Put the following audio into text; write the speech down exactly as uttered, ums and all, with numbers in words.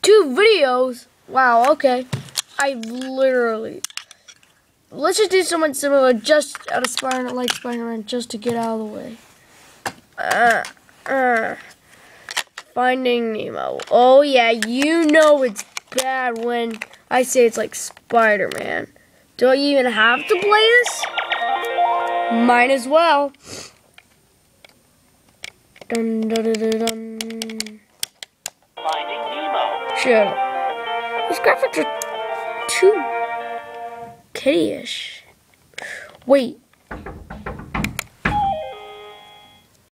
two videos. Wow, okay. I literally... Let's just do someone similar just out of Spider-Man, like Spider-Man, just to get out of the way. Uh, uh, Finding Nemo. Oh yeah, you know it's bad when I say it's like Spider-Man. Do I even have to play this? Might as well. Dun, dun, dun, dun, dun. Finding Nemo. Shut up. These graphics are too kiddie-ish. Wait.